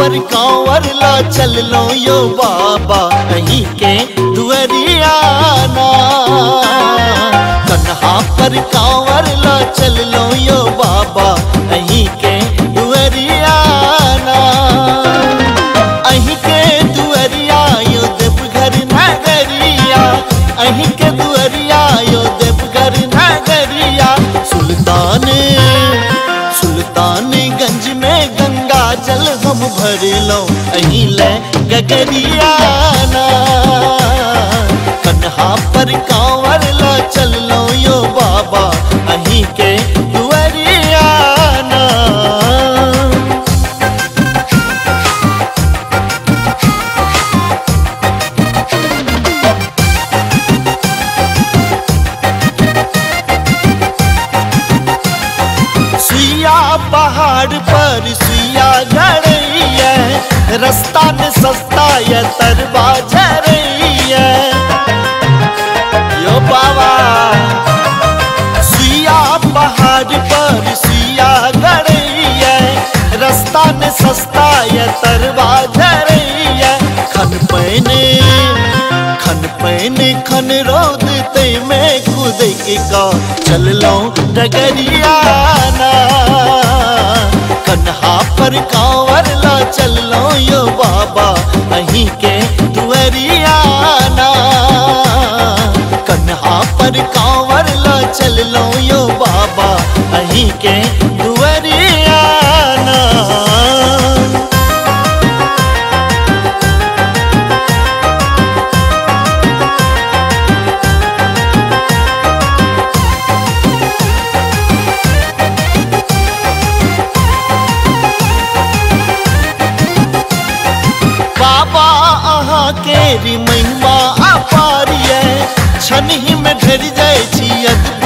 पर कांवर ला चल लो यो बाबा अहीं के दुअरियाना। कन्हा पर कांवर ला चल लो यो बाबा अहीं के दुअरियाना। अहीं के दुअरिया यो देवघर नगरिया, अहीं के दुअरिया यो देवघर नगरिया। सुल्तानगंज में गंगा जल हम भर लो अहीं ले गगरियाना। कन्हा पर कांवर ला चल लो यो बाबा अहीं के दुअरियाना। सुइया पहाड़ पर सुइया झड़ैया, रास्ता में सस्ता ये तरबा झरैया यो बाबा। सुइया पहाड़ पर सुइया झड़ैया, रास्ता में सस्ता ये तरबा झरैया। खन पैने खन रोद ते में कूद के का चल लो डगरियाना। कन्हा पर कांवर ला चल लो यो बाबा अहीं के दुअरियाना। कन्हा पर कांवर ला चल लो यो बाबा अहीं के दुअरियाना। बाबा अहाँ केरी महिमा अपार ये, छन ही में ढर जाय छी